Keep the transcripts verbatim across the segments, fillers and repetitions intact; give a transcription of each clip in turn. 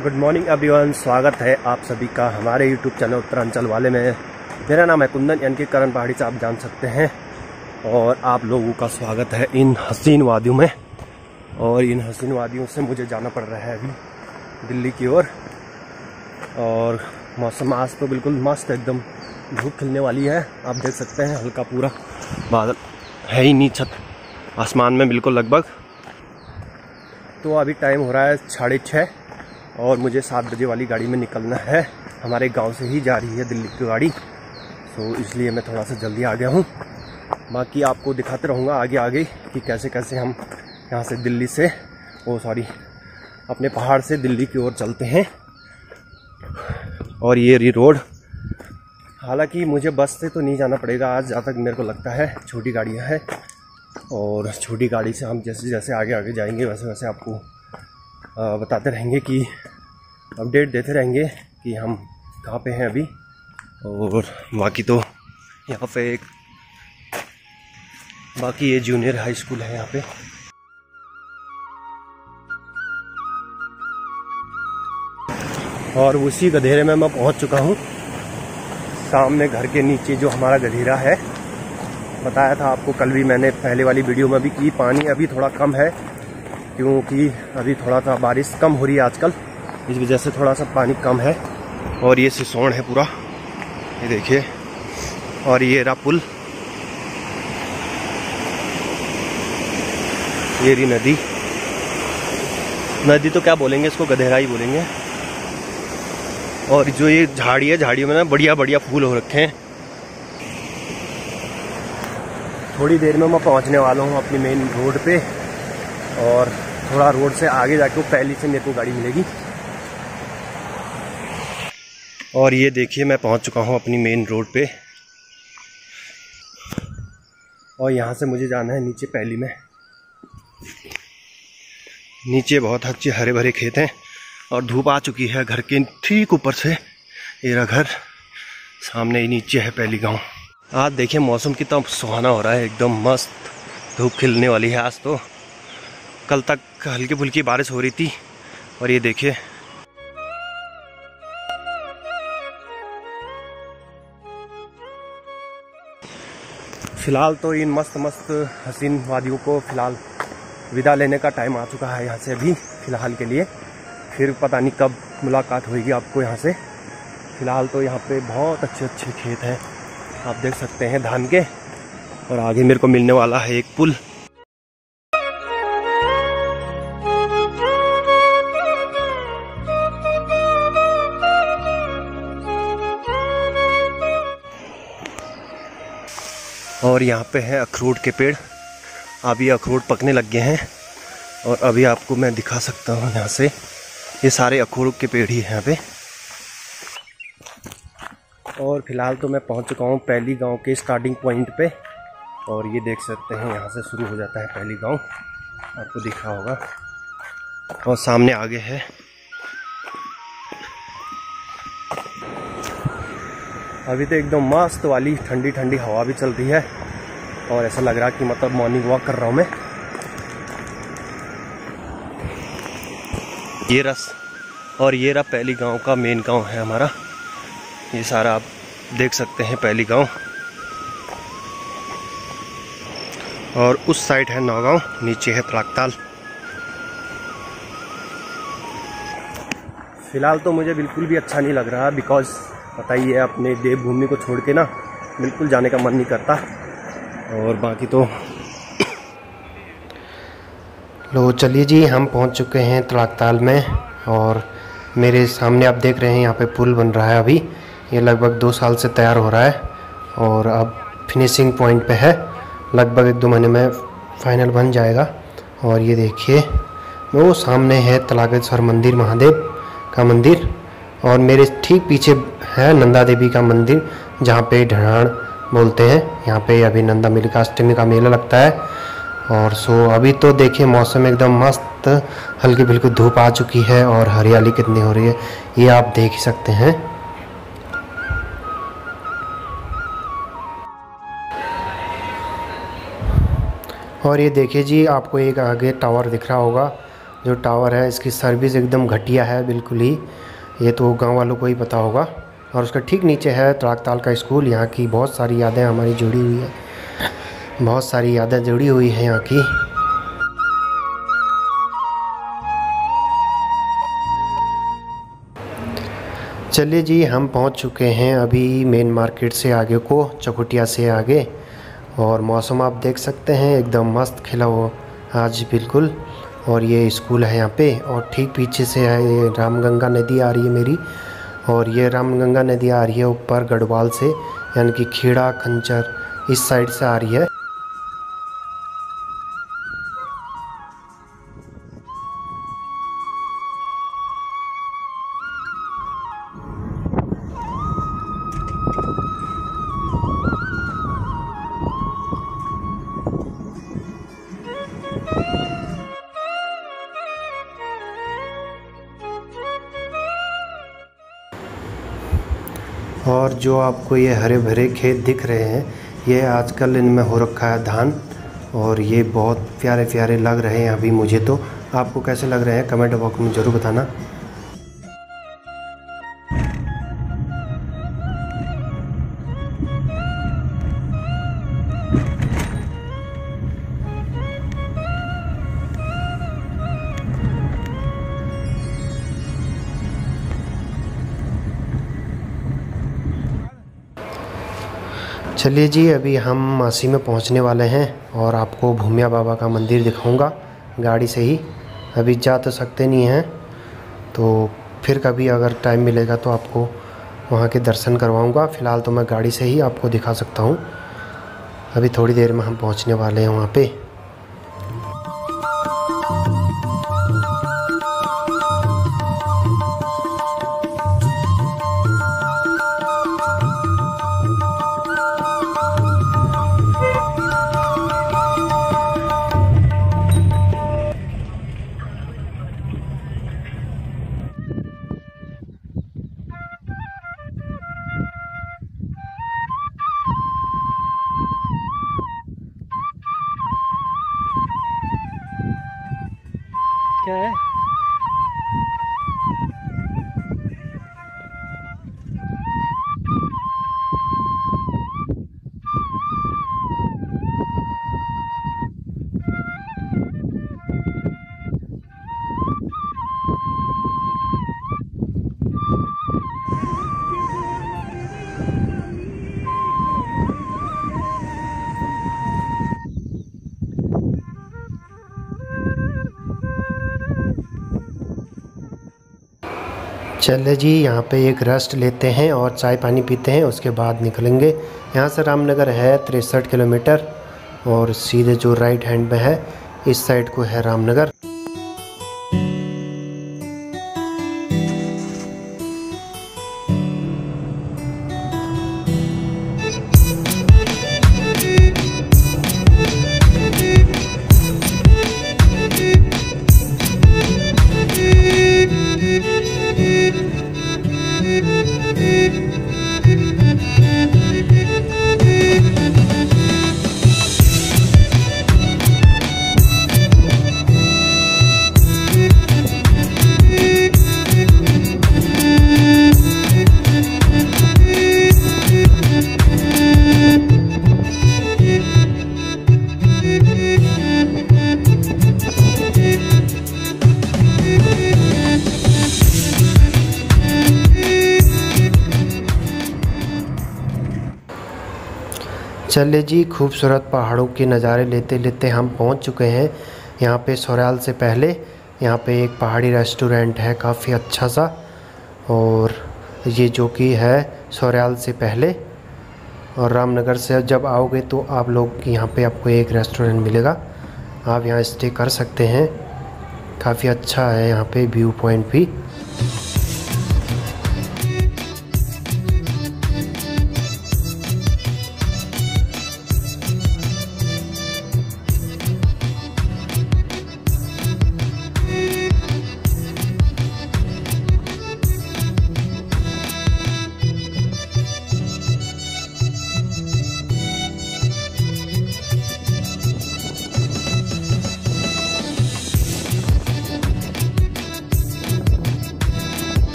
Good morning everyone, स्वागत है आप सभी का हमारे यूट्यूब चैनल उत्तरांचल वाले में। मेरा नाम है कुंदन यानी कि करण पहाड़ी से आप जान सकते हैं। और आप लोगों का स्वागत है इन हसीन वादियों में। और इन हसीन वादियों से मुझे जाना पड़ रहा है अभी दिल्ली की ओर। और, और मौसम आज तो बिल्कुल मस्त, एकदम धूप खिलने वाली है। आप देख सकते हैं हल्का पूरा बादल है ही नहीं छत आसमान में बिल्कुल लगभग। तो अभी टाइम हो रहा है साढ़े छः और मुझे सात बजे वाली गाड़ी में निकलना है। हमारे गांव से ही जा रही है दिल्ली की गाड़ी, तो इसलिए मैं थोड़ा सा जल्दी आ गया हूँ। बाकी आपको दिखाते रहूँगा आगे आगे कि कैसे कैसे हम यहाँ से दिल्ली से वो सॉरी अपने पहाड़ से दिल्ली की ओर चलते हैं। और ये री रोड, हालांकि मुझे बस से तो नहीं जाना पड़ेगा आज, जहाँ तक मेरे को लगता है छोटी गाड़ियाँ हैं। और छोटी गाड़ी से हम जैसे जैसे आगे आगे जाएंगे वैसे वैसे आपको बताते रहेंगे, कि अपडेट देते रहेंगे कि हम कहाँ पे हैं अभी। और बाकी तो यहाँ पे एक बाकी ये जूनियर हाई स्कूल है यहाँ पे। और उसी गधेरे में मैं पहुँच चुका हूँ। सामने घर के नीचे जो हमारा गधेरा है, बताया था आपको कल भी मैंने पहले वाली वीडियो में भी, कि पानी अभी थोड़ा कम है क्योंकि अभी थोड़ा सा बारिश कम हो रही है आजकल, इस वजह से थोड़ा सा पानी कम है। और ये सिसोन है पूरा, ये देखिए। और ये रहा पुल, ये रही नदी। नदी तो क्या बोलेंगे इसको, गधेरा ही बोलेंगे। और जो ये झाड़ी है, झाड़ियों में ना बढ़िया बढ़िया फूल हो रखे हैं। थोड़ी देर में मैं पहुंचने वाला हूं अपनी मेन रोड पे। और थोड़ा रोड से आगे जाके पहली से मेरे को गाड़ी मिलेगी। और ये देखिए मैं पहुंच चुका हूं अपनी मेन रोड पे। और यहाँ से मुझे जाना है नीचे पहली में। नीचे बहुत अच्छे हरे भरे खेत हैं और धूप आ चुकी है घर के ठीक ऊपर से। ये घर सामने ही नीचे है पहली गांव। आज देखिए मौसम कितना सुहाना हो रहा है, एकदम मस्त धूप खिलने वाली है आज तो। कल तक हल्की फुल्की बारिश हो रही थी और ये देखिए। फिलहाल तो इन मस्त मस्त हसीन वादियों को फिलहाल विदा लेने का टाइम आ चुका है यहाँ से अभी फ़िलहाल के लिए। फिर पता नहीं कब मुलाकात होगी आपको यहाँ से। फ़िलहाल तो यहाँ पे बहुत अच्छे अच्छे खेत हैं, आप देख सकते हैं धान के। और आगे मेरे को मिलने वाला है एक पुल। और यहाँ पे है अखरोट के पेड़। अभी अखरोट पकने लग गए हैं और अभी आपको मैं दिखा सकता हूँ यहाँ से। ये सारे अखरोट के पेड़ ही हैं यहाँ पे। और फिलहाल तो मैं पहुँच चुका हूँ पहली गांव के स्टार्टिंग पॉइंट पे। और ये देख सकते हैं यहाँ से शुरू हो जाता है पहली गांव, आपको दिखा होगा। और सामने आगे है। अभी तो एकदम मस्त वाली ठंडी ठंडी हवा भी चल रही है और ऐसा लग रहा है कि मतलब मॉर्निंग वॉक कर रहा हूँ मैं। ये रस और ये रहा पहली गांव का मेन गांव है हमारा। ये सारा आप देख सकते हैं पहली गांव। और उस साइड है नौगांव, नीचे है तलाकताल। फिलहाल तो मुझे बिल्कुल भी अच्छा नहीं लग रहा, बिकॉज पता ही है अपने देवभूमि को छोड़ के ना बिल्कुल जाने का मन नहीं करता। और बाकी तो लो चलिए जी, हम पहुंच चुके हैं तलाकताल में। और मेरे सामने आप देख रहे हैं यहाँ पे पुल बन रहा है अभी। ये लगभग दो साल से तैयार हो रहा है और अब फिनिशिंग पॉइंट पे है। लगभग एक दो महीने में फाइनल बन जाएगा। और ये देखिए वो सामने है तलाकेश्वर मंदिर, महादेव का मंदिर। और मेरे ठीक पीछे है नंदा देवी का मंदिर, जहाँ पे ढणाण बोलते हैं। यहाँ पे अभी नंदा मिलिका अष्टमी का मेला लगता है। और सो अभी तो देखिए मौसम एकदम मस्त, हल्की बिल्कुल धूप आ चुकी है और हरियाली कितनी हो रही है ये आप देख ही सकते हैं। और ये देखिए जी, आपको एक आगे टावर दिख रहा होगा जो टावर है इसकी सर्विस एकदम घटिया है बिल्कुल ही, ये तो गांव वालों को ही पता होगा। और उसका ठीक नीचे है त्राकताल का स्कूल। यहाँ की बहुत सारी यादें हमारी जुड़ी हुई है, बहुत सारी यादें जुड़ी हुई हैं यहाँ की। चलिए जी, हम पहुँच चुके हैं अभी मेन मार्केट से आगे को, चकुटिया से आगे। और मौसम आप देख सकते हैं एकदम मस्त खिला हुआ आज बिल्कुल। और ये स्कूल है यहाँ पे, और ठीक पीछे से है ये रामगंगा नदी आ रही है मेरी। और ये रामगंगा नदी आ रही है ऊपर गढ़वाल से, यानी कि खेड़ा खंचर इस साइड से आ रही है। और जो आपको ये हरे भरे खेत दिख रहे हैं, ये आजकल इनमें हो रखा है धान, और ये बहुत प्यारे प्यारे लग रहे हैं अभी मुझे तो। आपको कैसे लग रहे हैं कमेंट बॉक्स में ज़रूर बताना। चलिए जी, अभी हम मासी में पहुंचने वाले हैं और आपको भूमिया बाबा का मंदिर दिखाऊंगा गाड़ी से ही। अभी जा तो सकते नहीं हैं, तो फिर कभी अगर टाइम मिलेगा तो आपको वहां के दर्शन करवाऊंगा। फ़िलहाल तो मैं गाड़ी से ही आपको दिखा सकता हूं। अभी थोड़ी देर में हम पहुंचने वाले हैं वहां पे। क्या है? चलिए जी, यहाँ पे एक रेस्ट लेते हैं और चाय पानी पीते हैं, उसके बाद निकलेंगे। यहाँ से रामनगर है तिरसठ किलोमीटर, और सीधे जो राइट हैंड में है इस साइड को है रामनगर। चलिए जी, खूबसूरत पहाड़ों के नज़ारे लेते लेते हम पहुंच चुके हैं यहाँ पे सौराल से पहले। यहाँ पे एक पहाड़ी रेस्टोरेंट है काफ़ी अच्छा सा, और ये जो कि है सौराल से पहले। और रामनगर से जब आओगे तो आप लोग यहाँ पे आपको एक रेस्टोरेंट मिलेगा, आप यहाँ स्टे कर सकते हैं। काफ़ी अच्छा है यहाँ पे व्यू पॉइंट भी।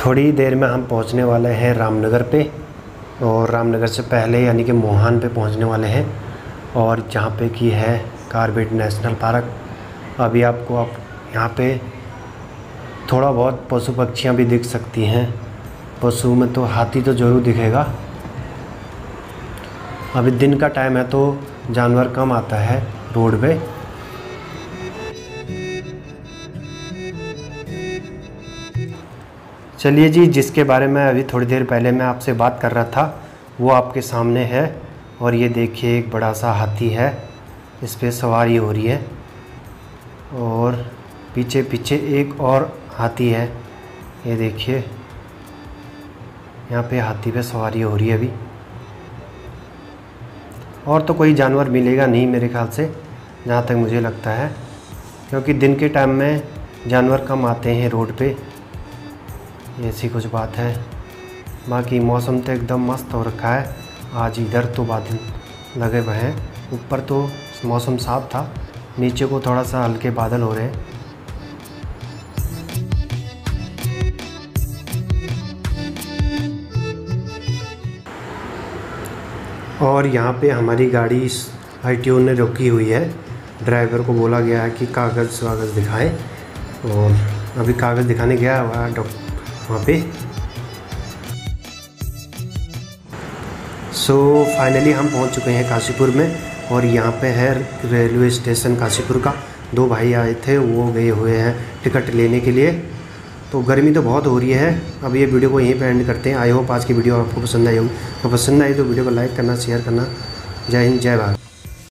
थोड़ी देर में हम पहुंचने वाले हैं रामनगर पे, और रामनगर से पहले यानी कि मोहान पे पहुंचने वाले हैं, और जहाँ पे की है कार्बेट नेशनल पार्क। अभी आपको आप यहाँ पे थोड़ा बहुत पशु पक्षियाँ भी दिख सकती हैं। पशु में तो हाथी तो ज़रूर दिखेगा। अभी दिन का टाइम है तो जानवर कम आता है रोड पे। चलिए जी, जिसके बारे में अभी थोड़ी देर पहले मैं आपसे बात कर रहा था वो आपके सामने है। और ये देखिए एक बड़ा सा हाथी है, इस पे सवारी हो रही है, और पीछे पीछे एक और हाथी है। ये देखिए यहाँ पे हाथी पे सवारी हो रही है अभी। और तो कोई जानवर मिलेगा नहीं मेरे ख्याल से, जहाँ तक मुझे लगता है, क्योंकि दिन के टाइम में जानवर कम आते हैं रोड पे। ऐसी कुछ बात है। बाकी मौसम तो एकदम मस्त हो रखा है। आज इधर तो बादल लगे हुए हैं, ऊपर तो मौसम साफ था, नीचे को थोड़ा सा हल्के बादल हो रहे हैं। और यहाँ पे हमारी गाड़ी आईटीओ ने रोकी हुई है। ड्राइवर को बोला गया है कि कागज़ वागज़ दिखाएं, और अभी कागज़ दिखाने गया हुआ है डॉक्टर वहाँ पे। सो फाइनली हम पहुँच चुके हैं काशीपुर में, और यहाँ पे है रेलवे स्टेशन काशीपुर का। दो भाई आए थे, वो गए हुए हैं टिकट लेने के लिए। तो गर्मी तो बहुत हो रही है। अब ये वीडियो को यहीं पे एंड करते हैं। आई होप आज की वीडियो आपको पसंद आई होगी। तो पसंद आई तो वीडियो को लाइक करना, शेयर करना। जय हिंद, जय भारत।